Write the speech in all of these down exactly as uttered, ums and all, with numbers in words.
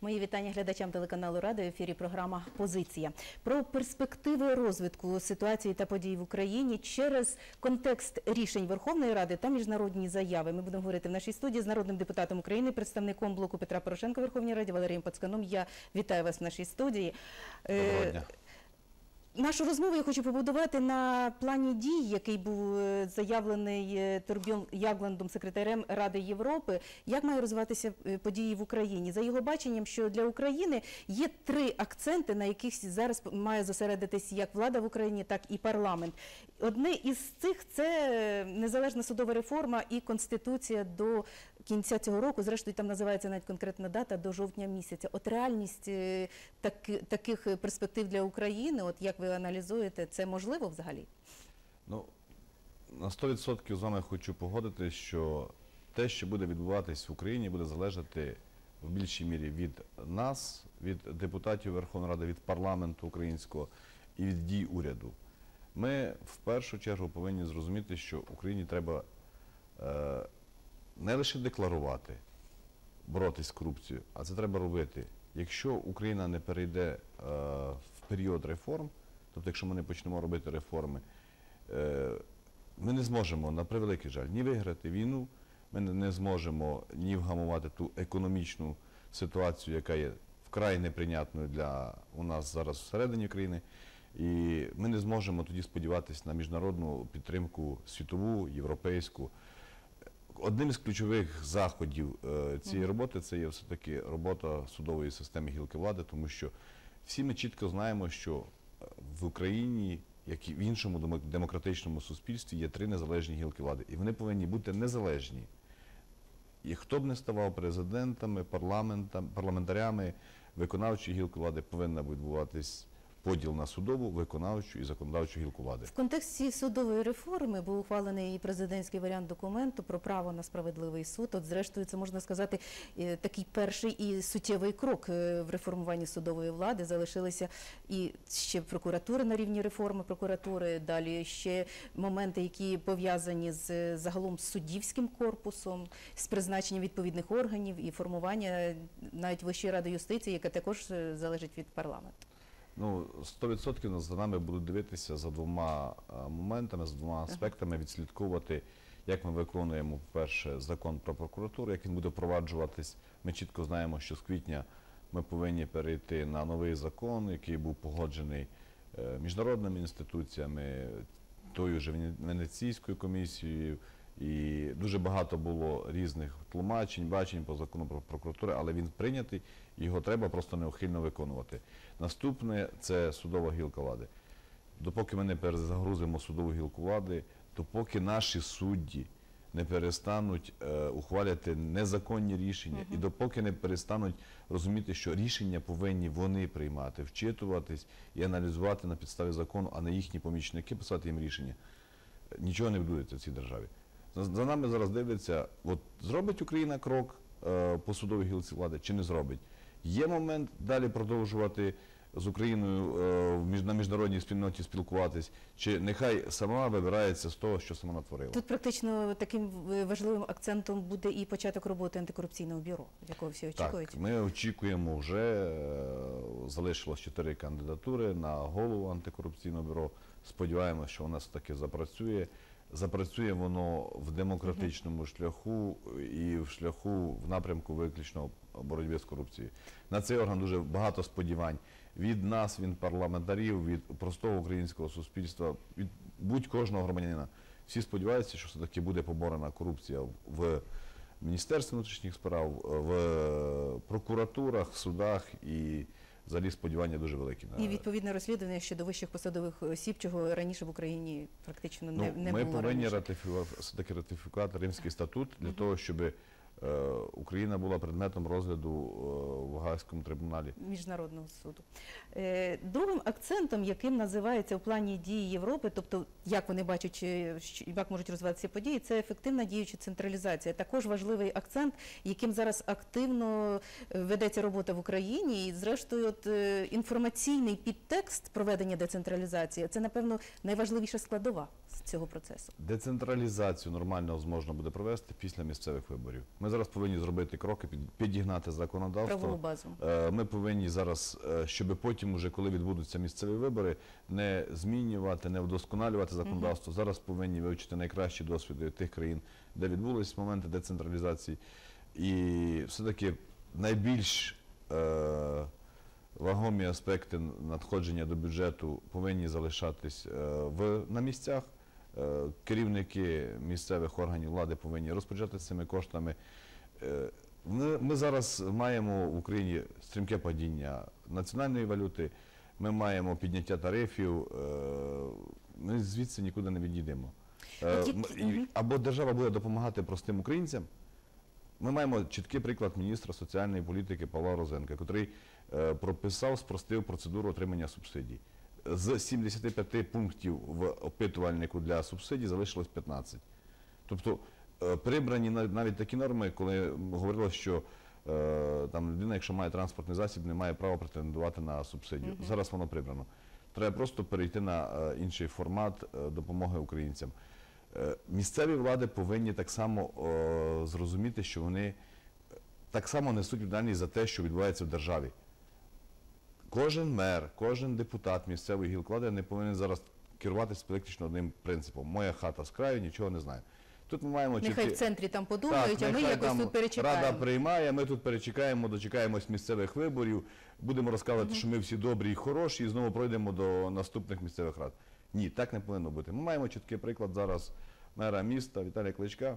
Мої вітання глядачам телеканалу Рада. В ефірі програма «Позиція». Про перспективи розвитку ситуації та подій в Україні через контекст рішень Верховної Ради та міжнародні заяви. Ми будемо говорити в нашій студії з народним депутатом України, представником блоку Петра Порошенка в Верховній Раді Валерієм Пацканом. Я вітаю вас в нашій студії. Доброго дня. Нашу розмову я хочу побудувати на плані дій, який був заявлений Торбьон Ягландом, секретарем Ради Європи. Як мають розвиватися події в Україні? За його баченням, що для України є три акценти, на яких зараз має зосередитись як влада в Україні, так і парламент. Одне із цих – це незалежна судова реформа і Конституція до кінця цього року. Зрештою, там називається навіть конкретна дата – до жовтня місяця. От реальність так, таких перспектив для України, от як ви аналізуєте, це можливо взагалі? Ну, на сто відсотків з вами хочу погодитись, що те, що буде відбуватись в Україні, буде залежати в більшій мірі від нас, від депутатів Верховної Ради, від парламенту українського і від дій уряду. Ми в першу чергу повинні зрозуміти, що Україні треба е, не лише декларувати, боротись з корупцією, а це треба робити. Якщо Україна не перейде е, в період реформ, тобто якщо ми не почнемо робити реформи, е, ми не зможемо, на превеликий жаль, ні виграти війну, ми не зможемо ні вгамувати ту економічну ситуацію, яка є вкрай неприйнятною для у нас зараз всередині країни, і ми не зможемо тоді сподіватися на міжнародну підтримку світову, європейську. Одним із ключових заходів е, цієї роботи це є все-таки робота судової системи гілки влади, тому що всі ми чітко знаємо, що в Україні, як і в іншому демократичному суспільстві, є три незалежні гілки влади. І вони повинні бути незалежні. І хто б не ставав президентами, парламентарями, виконавчої гілки влади повинна відбуватись поділ на судову, виконавчу і законодавчу гілку влади. В контексті судової реформи був ухвалений і президентський варіант документу про право на справедливий суд. От, зрештою, це, можна сказати, такий перший і суттєвий крок в реформуванні судової влади. Залишилися і ще прокуратури на рівні реформи прокуратури, далі ще моменти, які пов'язані з загалом з суддівським корпусом, з призначенням відповідних органів і формування навіть Вищої ради юстиції, яка також залежить від парламенту. Ну, сто відсотків за нами будуть дивитися за двома моментами, за двома аспектами, відслідковувати, як ми виконуємо, по-перше, закон про прокуратуру, як він буде впроваджуватись. Ми чітко знаємо, що з квітня ми повинні перейти на новий закон, який був погоджений міжнародними інституціями, тою ж Венеційською комісією, і дуже багато було різних тлумачень, бачень по закону про прокуратуру, але він прийнятий, і його треба просто неухильно виконувати. Наступне – це судова гілка влади. Допоки ми не перезагрузимо судову гілку влади, допоки наші судді не перестануть е, ухвалювати незаконні рішення, uh-huh. і допоки не перестануть розуміти, що рішення повинні вони приймати, вчитуватись і аналізувати на підставі закону, а не їхні помічники писати їм рішення, нічого не відбудеться в цій державі. За, за нами зараз дивляться, от зробить Україна крок е, по судовій гілці влади чи не зробить. Є момент далі продовжувати з Україною е, на міжнародній спільноті спілкуватись, чи нехай сама вибирається з того, що сама натворила. Тут практично таким важливим акцентом буде і початок роботи антикорупційного бюро, якого всі очікують. Так, ми очікуємо вже, е, залишилось чотири кандидатури на голову антикорупційного бюро. Сподіваємося, що воно таки запрацює. Запрацює воно в демократичному шляху і в шляху в напрямку виключно боротьби з корупцією. На цей орган дуже багато сподівань від нас, від парламентарів, від простого українського суспільства, від будь-кожного громадянина. Всі сподіваються, що все-таки буде поборена корупція в Міністерстві внутрішніх справ, в прокуратурах, в судах, і взагалі сподівання дуже великі. І відповідне розслідування щодо вищих посадових осіб, чого раніше в Україні практично не, ну, не ми було повинні раніше. ратифікувати, все-таки ратифікувати Римський статут для uh-huh. того, щоб е, Україна була предметом розгляду е, в Гаазькому трибуналі. Міжнародного суду. Е, другим акцентом, яким називається у плані дії Європи, тобто як вони бачать, як можуть розвиватися події, це ефективна діюча централізація. Також важливий акцент, яким зараз активно ведеться робота в Україні. І зрештою, от, е, інформаційний підтекст проведення децентралізації – це, напевно, найважливіша складова цього процесу. Децентралізацію нормально можна буде провести після місцевих виборів. Ми зараз повинні зробити кроки, під- підігнати законодавство. Правову базу. Е, Ми повинні зараз, е, щоб потім, уже коли відбудуться місцеві вибори, не змінювати, не вдосконалювати законодавство. Зараз повинні вивчити найкращі досвіди тих країн, де відбулись моменти децентралізації. І все-таки найбільш е, вагомі аспекти надходження до бюджету повинні залишатись е, в, на місцях. Е, Керівники місцевих органів влади повинні розпоряджатися цими коштами. Е, Ми, ми зараз маємо в Україні стрімке падіння національної валюти, ми маємо підняття тарифів, е, ми звідси нікуди не відійдемо. Е, От м- які- і- мгм. Або держава буде допомагати простим українцям. Ми маємо чіткий приклад міністра соціальної політики Павла Розенка, який е, прописав, спростив процедуру отримання субсидій. З сімдесяти п'яти пунктів в опитувальнику для субсидій залишилось п'ятнадцять. Тобто е, прибрані нав- навіть такі норми, коли говорилось, що е, там людина, якщо має транспортний засіб, не має права претендувати на субсидію. Зараз воно прибрано. Треба просто перейти на е, інший формат е, допомоги українцям. Е, Місцеві влади повинні так само е, зрозуміти, що вони так само несуть відповідальність за те, що відбувається в державі. Кожен мер, кожен депутат місцевої гілки влади не повинен зараз керуватися виключно одним принципом. Моя хата з краю, нічого не знаю. Тут ми маємо Нехай чіткі- в центрі там подумають, а ми нехай якось там тут перечекаємо. Рада приймає, ми тут перечекаємо, дочекаємось місцевих виборів, будемо розказувати, що ми всі добрі і хороші, і знову пройдемо до наступних місцевих рад. Ні, так не повинно бути. Ми маємо чіткий приклад зараз мера міста Віталія Кличка.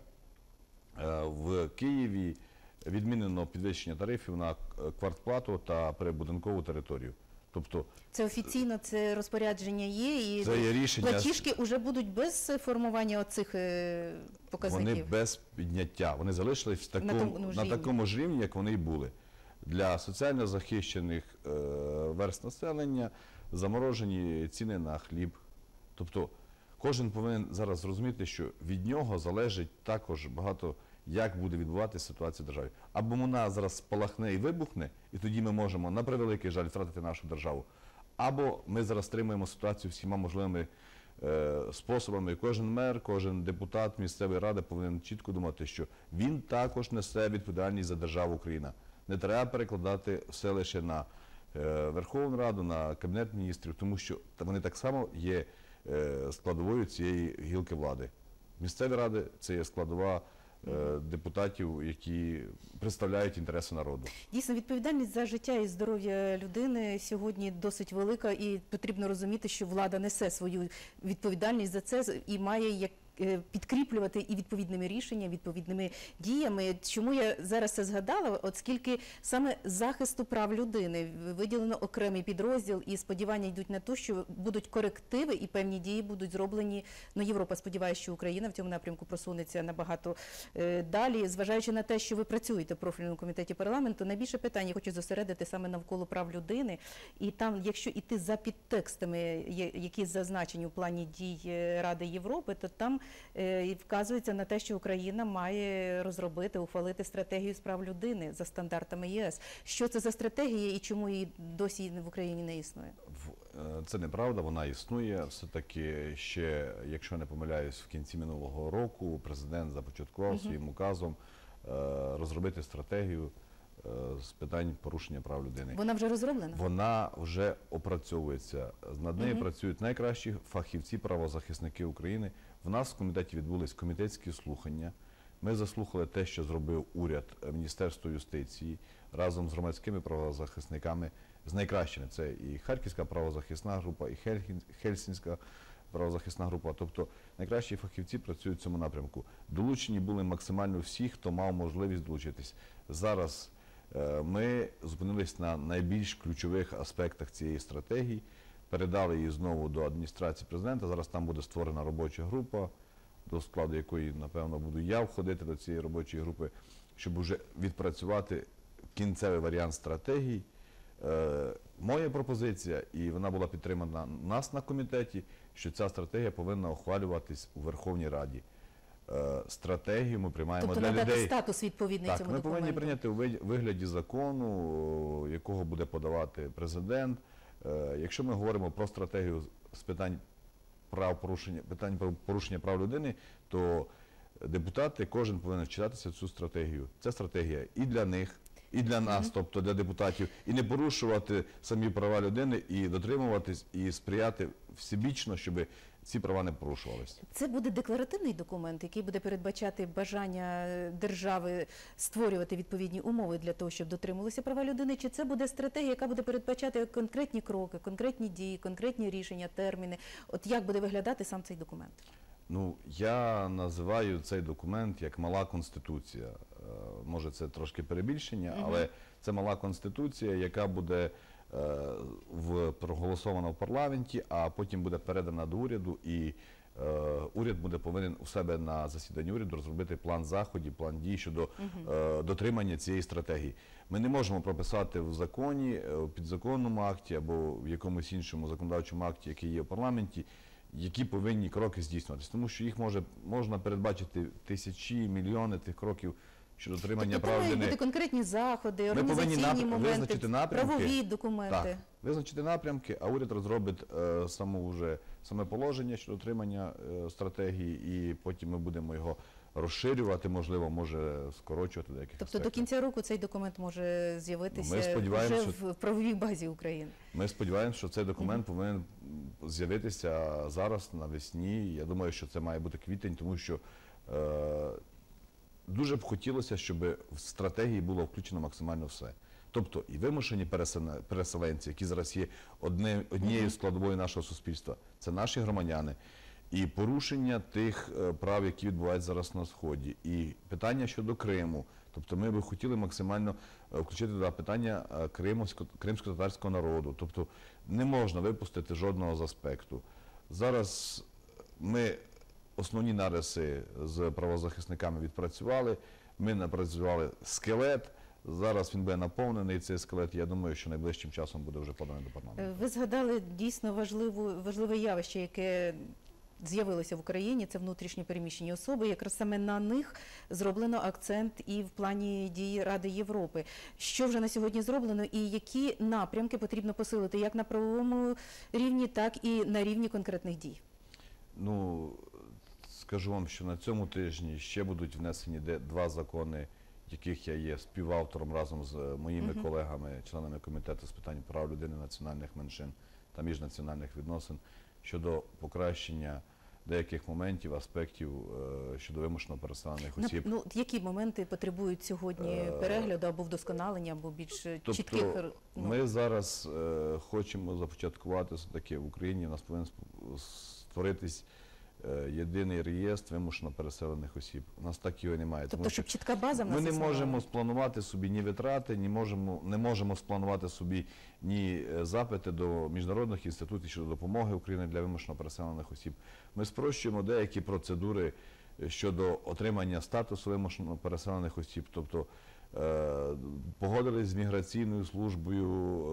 Е, В Києві відмінено підвищення тарифів на е, квартплату та прибудинкову територію. Тобто Це офіційно, це розпорядження є, і Це є рішення- платіжки вже будуть без формування оцих е, показників. вони без підняття. Вони залишились в такому, На на, тому ж рівні. такому ж рівні, як вони й були. Для соціально захищених е, верст населення заморожені ціни на хліб. Тобто кожен повинен зараз зрозуміти, що від нього залежить також багато, як буде відбуватися ситуація в державі. Або вона зараз спалахне і вибухне, і тоді ми можемо, на превеликий жаль, втратити нашу державу. Або ми зараз стримуємо ситуацію всіма можливими е, способами. Кожен мер, кожен депутат місцевої ради повинен чітко думати, що він також несе відповідальність за державу Україна. Не треба перекладати все лише на е, Верховну Раду, на Кабінет міністрів, тому що та- вони так само є е, складовою цієї гілки влади. Місцеві ради – це є складова е, депутатів, які представляють інтереси народу. Дійсно, відповідальність за життя і здоров'я людини сьогодні досить велика, і потрібно розуміти, що влада несе свою відповідальність за це і має як е, підкріплювати і відповідними рішеннями, відповідними діями. Чому я зараз це згадала? Оскільки саме захисту прав людини виділено окремий підрозділ, і сподівання йдуть на те, що будуть корективи і певні дії будуть зроблені. Ну, Європа сподівається, що Україна в цьому напрямку просунеться набагато е, далі. Зважаючи на те, що ви працюєте в профільному комітеті парламенту, найбільше питань я хочу зосередити саме навколо прав людини. І там, якщо йти за підтекстами, є- які зазначені у плані дій е, Ради Європи, то там е, і вказується на те, що Україна має розробити, ухвалити стратегію з прав людини за стандартами ЄС. Що це за стратегія і чому її досі в Україні не існує? В- е, Це неправда, вона існує. Все-таки ще, якщо не помиляюсь, в кінці минулого року президент започаткував своїм указом е, розробити стратегію е, з питань порушення прав людини. Вона вже розроблена? Вона вже опрацьовується. Над нею працюють найкращі фахівці, правозахисники України. В нас в комітеті відбулись комітетські слухання. Ми заслухали те, що зробив уряд, е, Міністерство юстиції разом з громадськими правозахисниками, з найкращими. Це і Харківська правозахисна група, і Хельгін- Хельсінська правозахисна група. Тобто найкращі фахівці працюють в цьому напрямку. Долучені були максимально всі, хто мав можливість долучитись. Зараз е, ми зупинились на найбільш ключових аспектах цієї стратегії, передали її знову до адміністрації президента. Зараз там буде створена робоча група, до складу якої, напевно, буду я входити до цієї робочої групи, щоб вже відпрацювати кінцевий варіант стратегії. Е, моя пропозиція, і вона була підтримана нас на комітеті, що ця стратегія повинна ухвалюватись у Верховній Раді. Е, стратегію ми приймаємо Тобто для надати людей. статус відповідний Так, цьому ми документу. повинні прийняти у вид- вигляді закону, о, якого буде подавати президент. Е, Якщо ми говоримо про стратегію з питань прав порушення, питань про порушення прав людини, то депутати, кожен повинен вчитатися в цю стратегію. Це стратегія і для них, і для нас, тобто для депутатів, і не порушувати самі права людини, і дотримуватись, і сприяти всебічно, щоб ці права не порушувалися. Це буде декларативний документ, який буде передбачати бажання держави створювати відповідні умови для того, щоб дотримувалися права людини, чи це буде стратегія, яка буде передбачати конкретні кроки, конкретні дії, конкретні рішення, терміни? От як буде виглядати сам цей документ? Ну, я називаю цей документ як мала конституція. Е, Може, це трошки перебільшення, Мгм. але це мала конституція, яка буде е, в, проголосована в парламенті, а потім буде передана до уряду, і е, уряд буде повинен у себе на засіданні уряду розробити план заходів, план дій щодо е, дотримання цієї стратегії. Ми не можемо прописати в законі, е, в підзаконному акті або в якомусь іншому законодавчому акті, який є в парламенті, які повинні кроки здійснюватися, тому що їх може можна передбачити тисячі, мільйони тих кроків щодо дотримання Тобто прав це мають людини. бути конкретні заходи, Ми повинні організаційні нап- моменти, визначити напрямки. правові документи. Так, визначити напрямки, а уряд розробить е, саму вже саме положення щодо дотримання е, стратегії, і потім ми будемо його розширювати, можливо, може скорочувати деяких Тобто аспектів. до кінця року цей документ може з'явитися Ну, ми сподіваємося, вже що- в правовій базі України. Ми сподіваємося, що цей документ повинен з'явитися зараз навесні. Я думаю, що це має бути квітень, тому що е, дуже б хотілося, щоб в стратегії було включено максимально все. Тобто і вимушені пересена- переселенці, які зараз є одне, однією складовою нашого суспільства, це наші громадяни. І порушення тих е, прав, які відбуваються зараз на Сході, і питання щодо Криму. Тобто ми би хотіли максимально е, включити туди питання е, кримсько- кримсько-татарського народу. Тобто не можна випустити жодного з аспекту. Зараз ми основні нариси з правозахисниками відпрацювали, ми напрацювали скелет. Зараз він буде наповнений, цей скелет, я думаю, що найближчим часом буде вже поданий до парламенту. Ви згадали дійсно важливу, важливе явище, яке з'явилося в Україні, це внутрішньо переміщені особи. Якраз саме на них зроблено акцент і в плані дії Ради Європи. Що вже на сьогодні зроблено і які напрямки потрібно посилити як на правовому рівні, так і на рівні конкретних дій? Ну, скажу вам, що на цьому тижні ще будуть внесені де- два закони, яких я є співавтором разом з моїми Мгм. колегами, членами комітету з питань прав людини, національних меншин та міжнаціональних відносин щодо покращення деяких моментів, аспектів е, щодо вимушено переселених На- осіб. Ну, які моменти потребують сьогодні Е, перегляду або вдосконалення, або більш е, Тобто чітких? р- ну, Ми зараз е, хочемо започаткувати все-таки в Україні, у нас повинен сп- створитись е, єдиний реєстр вимушено переселених осіб. У нас так його немає. Тобто, тому що щоб чітка база в нас ми не існувала? можемо спланувати собі ні витрати, ні можемо, не можемо спланувати собі ні е, запити до міжнародних інститутів щодо допомоги України для вимушено переселених осіб. Ми спрощуємо деякі процедури е, щодо отримання статусу вимушено переселених осіб. Тобто е, погодились з міграційною службою,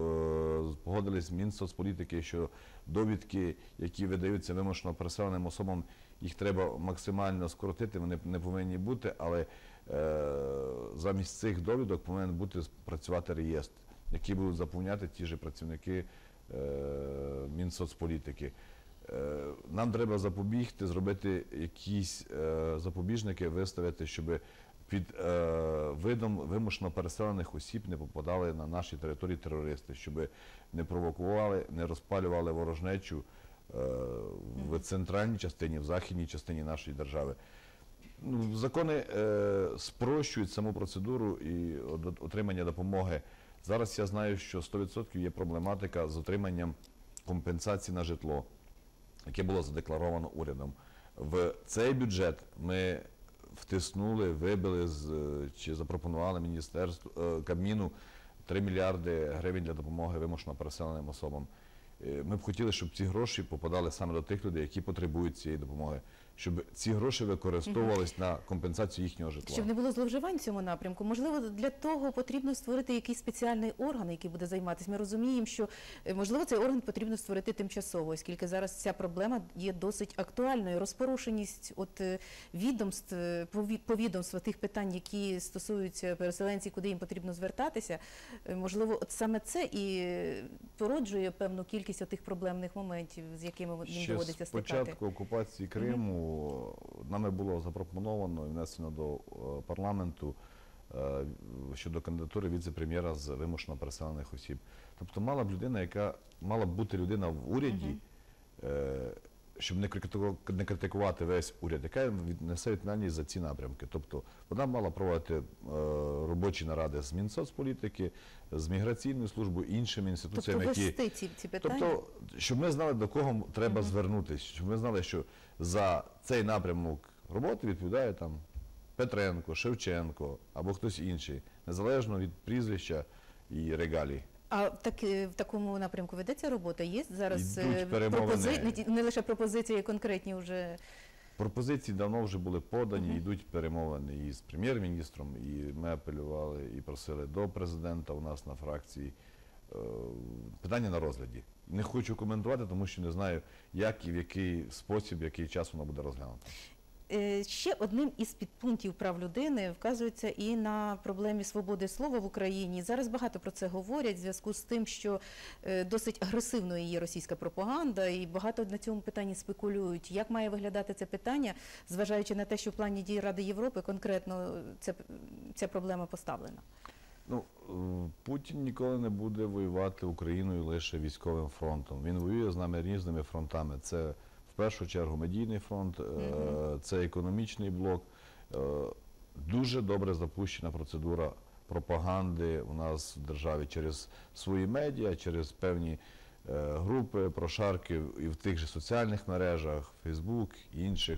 е, погодились з Мінсоцполітики, що довідки, які видаються вимушено переселеним особам, їх треба максимально скоротити, вони не повинні бути, але е, замість цих довідок повинен бути працювати реєстр, який будуть заповняти ті ж працівники е, Мінсоцполітики. Е, Нам треба запобігти, зробити якісь е, запобіжники, виставити, щоб під е, видом вимушено переселених осіб не попадали на наші території терористи, щоб не провокували, не розпалювали ворожнечу е, в центральній частині, в західній частині нашої держави. Ну, закони е, спрощують саму процедуру і от- отримання допомоги. Зараз я знаю, що сто відсотків є проблематика з отриманням компенсації на житло, яке було задекларовано урядом. В цей бюджет ми втиснули, вибили з, е, чи запропонували міністерству е, Кабміну три мільярди гривень для допомоги вимушено переселеним особам. Е, Ми б хотіли, щоб ці гроші попадали саме до тих людей, які потребують цієї допомоги, щоб ці гроші використовувались на компенсацію їхнього житла. Щоб не було зловживань в цьому напрямку, можливо, для того потрібно створити якийсь спеціальний орган, який буде займатися. Ми розуміємо, що, е, можливо, цей орган потрібно створити тимчасово, оскільки зараз ця проблема є досить актуальною. Розпорушеність от е, відомств, е, пові- по відомства тих питань, які стосуються переселенців, куди їм потрібно звертатися, е, можливо, от саме це і е, породжує певну кількість тих проблемних моментів, з якими їм Ще доводиться з стикати. початку окупації Криму тому нами було запропоновано і внесено до е, парламенту е, щодо кандидатури віце-прем'єра з вимушено переселених осіб. Тобто мала б людина, яка мала б бути людина в уряді, е, щоб не критику- не критикувати весь уряд, яка від- несе відповідальність за ці напрямки. Тобто вона мала проводити е, робочі наради з Мінсоцполітики, з міграційною службою, іншими Тобто інституціями, які вести ці, ці питання? Тобто, щоб ми знали, до кого м- треба звернутися, щоб ми знали, що за цей напрямок роботи відповідає там Петренко, Шевченко або хтось інший, незалежно від прізвища і регалій. А так, е, в такому напрямку ведеться робота? Є зараз Йдуть е, перемовини. пропози- не, ті- не лише пропозиції, а й конкретні вже. Пропозиції давно вже були подані, йдуть перемовини і з прем'єр-міністром, і ми апелювали і просили до президента у нас на фракції. Е, Питання на розгляді. Не хочу коментувати, тому що не знаю, як і в який спосіб, в який час воно буде розглянуто. Е, Ще одним із підпунктів прав людини вказується і на проблемі свободи слова в Україні. Зараз багато про це говорять в зв'язку з тим, що е, досить агресивною є російська пропаганда, і багато на цьому питанні спекулюють. Як має виглядати це питання, зважаючи на те, що в плані дій Ради Європи конкретно ця, ця проблема поставлена? Ну, е, Путін ніколи не буде воювати Україною лише військовим фронтом. Він воює з нами різними фронтами. Це в першу чергу медійний фронт, е, це економічний блок. Е, Дуже добре запущена процедура пропаганди у нас в державі через свої медіа, через певні е, групи, прошарки і в тих же соціальних мережах, Фейсбук і інших,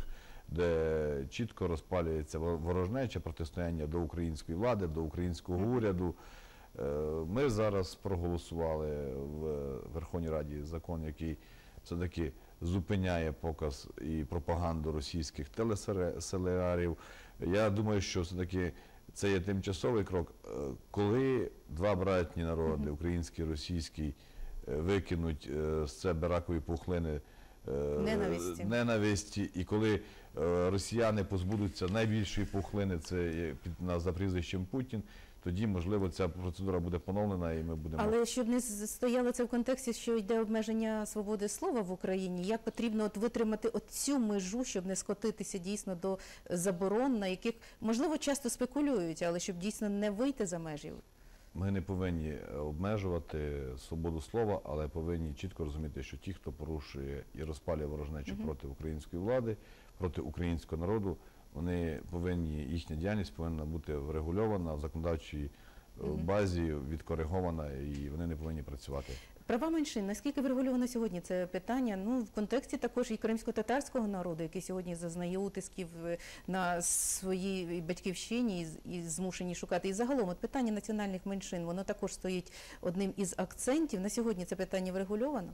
де чітко розпалюється ворожнече протистояння до української влади, до українського уряду. Е, Ми зараз проголосували в Верховній Раді закон, який все-таки зупиняє показ і пропаганду російських телесеріалів. Я думаю, що все-таки це є тимчасовий крок. Е, Коли два братні народи, український і російський, е, викинуть е, з себе ракові пухлини е, Ненависті. ненависті, і коли е, росіяни позбудуться найбільшої пухлини, це є під на- за прізвищем Путін, тоді, можливо, ця процедура буде поновлена і ми будемо... Але щоб не з- стояло це в контексті, що йде обмеження свободи слова в Україні, як потрібно от витримати от цю межу, щоб не скотитися дійсно до заборон, на яких, можливо, часто спекулюють, але щоб дійсно не вийти за межі? Ми не повинні е, обмежувати свободу слова, але повинні чітко розуміти, що ті, хто порушує і розпалює ворожнечу проти української влади, проти українського народу, вони повинні, їхня діяльність повинна бути врегульована в законодавчій е, базі, відкоригована, і вони не повинні працювати. Права меншин, наскільки врегульовано сьогодні це питання? Ну, в контексті також і кримсько-татарського народу, який сьогодні зазнає утисків е, на своїй батьківщині і з- і змушені шукати. І загалом, от питання національних меншин, воно також стоїть одним із акцентів. На сьогодні це питання врегульовано?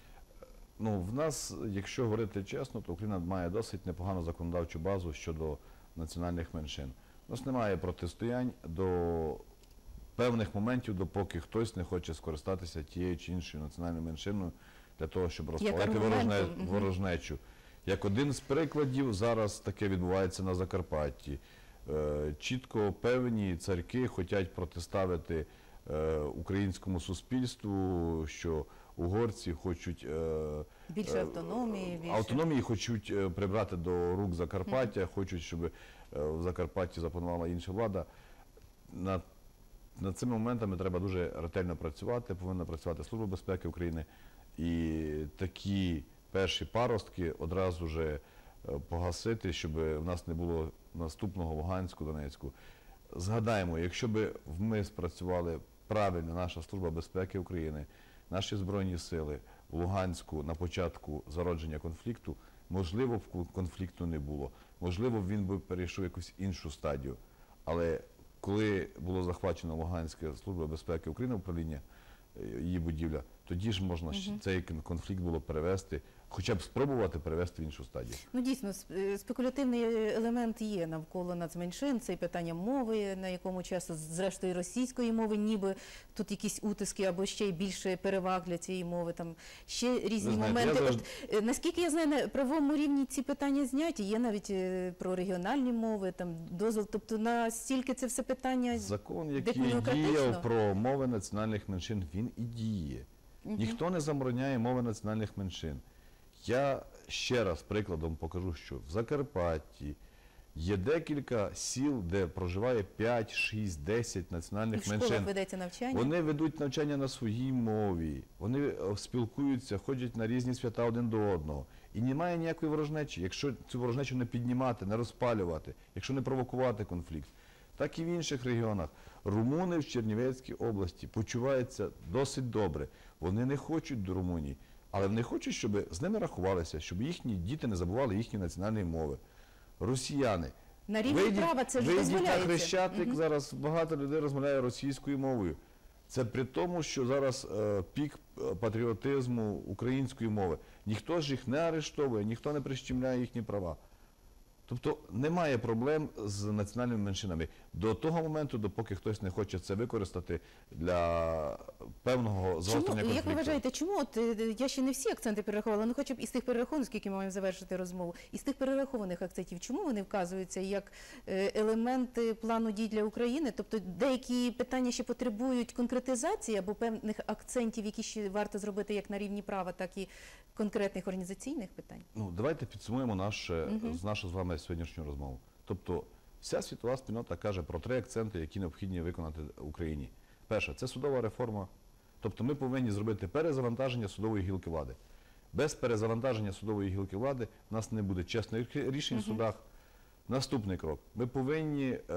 Ну, в нас, якщо говорити чесно, то Україна має досить непогану законодавчу базу щодо національних меншин. У нас немає протистоянь до певних моментів, допоки хтось не хоче скористатися тією чи іншою національною меншиною для того, щоб розпалити аргументом, ворожне, мгм. ворожнечу. Як один з прикладів, зараз таке відбувається на Закарпатті. Е, Чітко певні царьки хочуть протиставити е, українському суспільству, що угорці хочуть е, Більше е, автономії, більше... автономії хочуть е, прибрати до рук Закарпаття, хочуть, щоб е, в Закарпатті запанувала інша влада. Над, над цими моментами треба дуже ретельно працювати, повинна працювати Служба безпеки України. І такі перші паростки одразу вже е, погасити, щоб в нас не було наступного Луганську, Донецьку. Згадаємо, якщо б ми спрацювали правильно, наша Служба безпеки України, наші Збройні сили в Луганську на початку зародження конфлікту, можливо, б конфлікту не було. Можливо, він би перейшов в якусь іншу стадію. Але коли було захвачено Луганська Служба безпеки України, управління, е, її будівля, тоді ж можна щ- цей кон- конфлікт було перевести, хоча б спробувати перевести в іншу стадію. Ну, дійсно, сп- е, спекулятивний елемент є навколо нацменшин, це і питання мови, на якому часу, зрештою, російської мови, ніби тут якісь утиски або ще й більше переваг для цієї мови, там ще різні Ви знаєте, моменти. я От, е, наскільки я знаю, на правовому рівні ці питання зняті, є навіть е, про регіональні мови, там дозвіл, тобто настільки це все питання Закон, який демократично? діяв про мови національних меншин, він і діє. Ніхто не забороняє мови національних меншин. Я ще раз прикладом покажу, що в Закарпатті є декілька сіл, де проживає п'ять, шість, десять І в національних школах меншин. ведеться навчання. Вони ведуть навчання на своїй мові, вони е, спілкуються, ходять на різні свята один до одного. І немає ніякої ворожнечі, якщо цю ворожнечу не піднімати, не розпалювати, якщо не провокувати конфлікт. Так і в інших регіонах. Румуни в Чернівецькій області почуваються досить добре. Вони не хочуть до Румунії, але вони хочуть, щоб з ними рахувалися, щоб їхні діти не забували їхні національні мови. Росіяни. На рівні права це ж вийдіть на дозволяється. Хрещатик, зараз багато людей розмовляє російською мовою. Це при тому, що зараз е, пік е, патріотизму української мови. Ніхто ж їх не арештовує, ніхто не прищемляє їхні права. Тобто немає проблем з національними меншинами. До того моменту, допоки хтось не хоче це використати для певного загострення Чому, конфлікту. як ви вважаєте, чому, от, е, я ще не всі акценти перерахувала, ну хоча б із тих перерахованих, скільки ми маємо завершити розмову, із тих перерахованих акцентів, чому вони вказуються як е, елементи плану дій для України? Тобто деякі питання ще потребують конкретизації або певних акцентів, які ще варто зробити як на рівні права, так і конкретних організаційних питань? Ну, давайте підсумуємо наше, Мгм. з нашу з вами сьогоднішню розмову. Тобто, вся світова спільнота каже про три акценти, які необхідні виконати Україні. Перше, це судова реформа. Тобто ми повинні зробити перезавантаження судової гілки влади. Без перезавантаження судової гілки влади в нас не буде чесних рішень в судах. Наступний крок. Ми повинні е,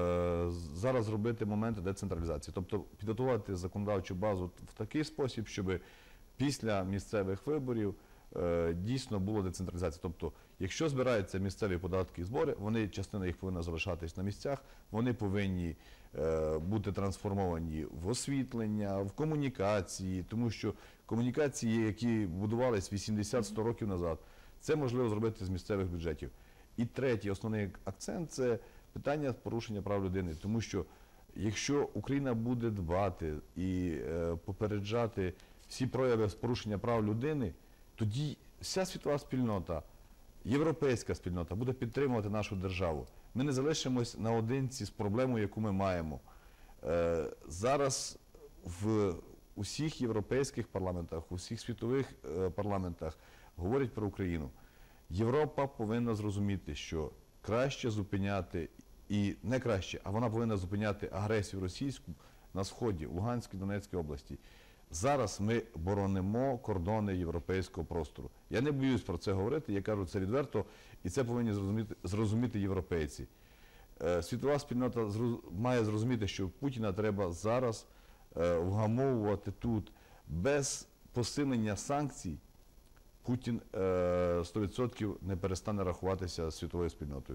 зараз зробити моменти децентралізації. Тобто підготувати законодавчу базу в такий спосіб, щоб після місцевих виборів е, дійсно було децентралізація. Тобто, якщо збираються місцеві податки і збори, вони, частина їх повинна залишатись на місцях, вони повинні е, бути трансформовані в освітлення, в комунікації, тому що комунікації, які будувались вісімдесят-сто років назад, це можливо зробити з місцевих бюджетів. І третій основний акцент – це питання порушення прав людини, тому що якщо Україна буде дбати і е, попереджати всі прояви з порушення прав людини, тоді вся світова спільнота, європейська спільнота буде підтримувати нашу державу. Ми не залишимось наодинці з проблемою, яку ми маємо. Е, зараз в усіх європейських парламентах, в усіх світових е, парламентах говорять про Україну. Європа повинна зрозуміти, що краще зупиняти, і не краще, а вона повинна зупиняти агресію російську на Сході, в Луганській, Донецькій області. Зараз ми боронимо кордони європейського простору. Я не боюсь про це говорити, я кажу це відверто, і це повинні зрозуміти, зрозуміти європейці. Е, світова спільнота зроз, має зрозуміти, що Путіна треба зараз е, вгамовувати тут. Без посилення санкцій Путін е, сто відсотків не перестане рахуватися з світовою спільнотою.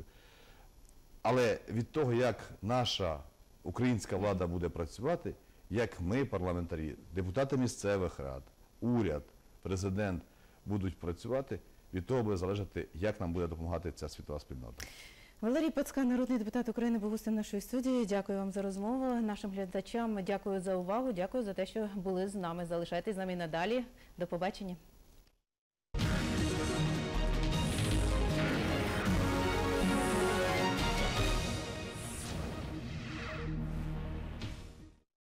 Але від того, як наша українська влада буде працювати, як ми, парламентарі, депутати місцевих рад, уряд, президент будуть працювати, від того буде залежати, як нам буде допомагати ця світова спільнота. Валерій Пацкан, народний депутат України, був гостем нашої студії. Дякую вам за розмову. Нашим глядачам дякую за увагу, дякую за те, що були з нами. Залишайтесь з нами і надалі. До побачення.